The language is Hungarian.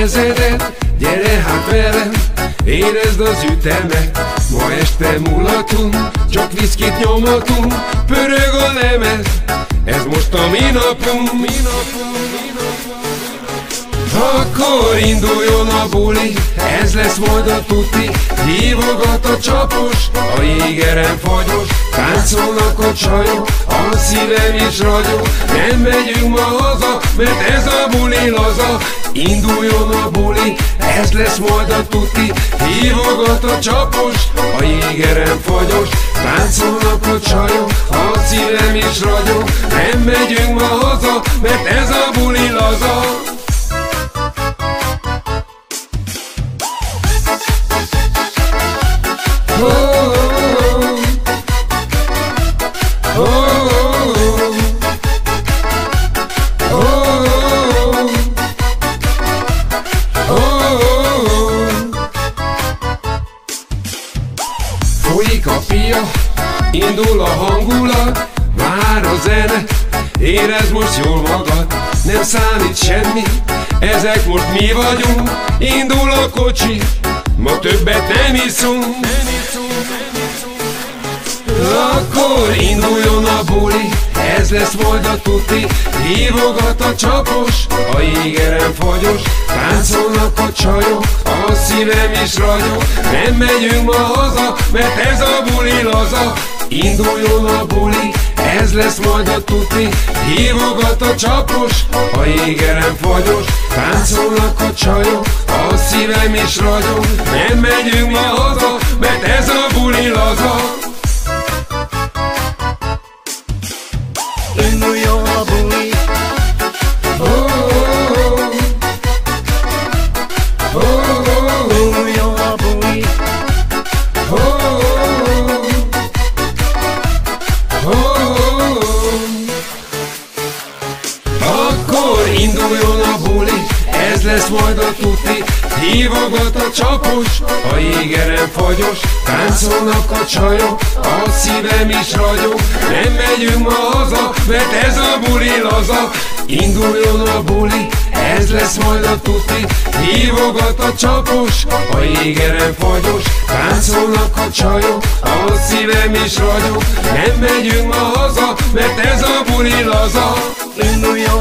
kezedet, gyere hát velem, érezd az ütemet. Ma este mulatunk, csak viszkit nyomatunk, pörög a lemez, ez most a mi napunk. Akkor induljon a buli, ez lesz majd a tuti. Hívogat a csapos, a jégeren fagyos, táncolnak a csajok, a szívem is ragyog. Nem megyünk ma haza, mert ez a buli laza. Induljon a buli, ez lesz majd a tuti. Hívogat a csapos, a jégeren fagyos, táncolnak a csajok, a szívem is ragyog. Nem megyünk ma haza, mert ez a buli laza. Folyik a pia, indul a hangulat, vár a zene, érezd most jól magad, nem számít semmi, ezek most mi vagyunk. Indul a kocsi, ma többet nem iszunk. Akkor induljon a buli, ez lesz majd a tuti. Hívogat a csapos, a jégeren fagyos, táncolnak a csajok, a szívem is ragyog. Nem megyünk ma haza, mert ez a buli laza. Induljon a buli, ez lesz majd a tuti. Hívogat a csapos, a jégeren fagyos, táncolnak a csajok, a szívem is ragyog. Nem megyünk ma haza, mert ez a buli laza. Induljon a buli, induljon a buli, akkor induljon a buli, ez lesz majd a tuti. Hívogat a csapos, a jégeren fagyos, táncolnak a csajok, a szívem is ragyog. Nem megyünk ma haza, mert ez a buli laza. Induljon a buli, ez lesz majd a tuti. Hívogat a csapos, a jégeren fagyos, táncolnak a csajok, a szívem is ragyog. Nem megyünk ma haza, mert ez a buli laza. induljon